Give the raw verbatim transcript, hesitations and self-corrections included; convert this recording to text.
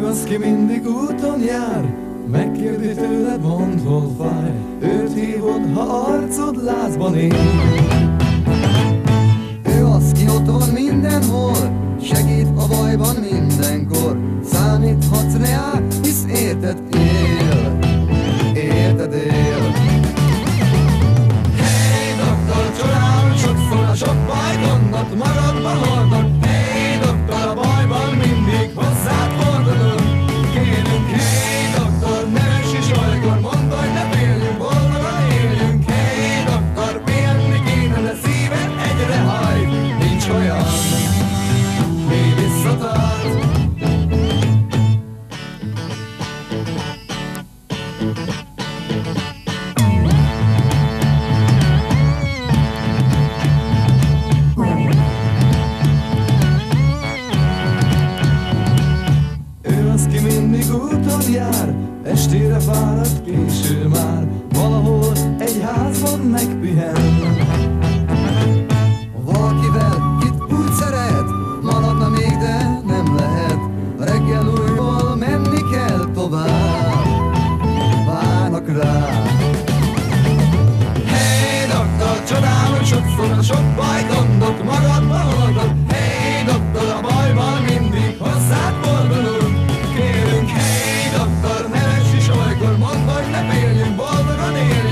az, ki mindig úton jár, megkérdi tőled, mondd, hol fáj. Őt hívod, ha arcod lázban él. Ő az, ki ott van mindenhol, segít a bajban mindenkor. Számíthatsz rá, hisz érted él, érted él. Hey, doktor, csodálom, sokszor a sok baj, gondot magadba hordod. Hey, doktor, a bajban mindig hozzád fordulunk. Kérünk, hey, doktor, neves is olykor, mondd, hogy ne féljünk, boldogan éljünk. Hey, doktor, pihenni kéne, de szíved egyre hajt. Nincs olyan, mi visszatart. Ő az, ki mindig úton jár, estére fáradt, késő már, valahol egy házban megpihen. Valakivel, kit úgy szeret, maradna még, de nem lehet. Reggel újból menni kell tovább, várnak rá. Hey, doktor, csodálom, sokszor a sok baj, gondot magadba hordod. Hey, doktor, a bajban mindig hozzád fordulunk. Kérünk, hey, doktor, neves is olykor, mondd, hogy ne féljünk, boldogan éljünk.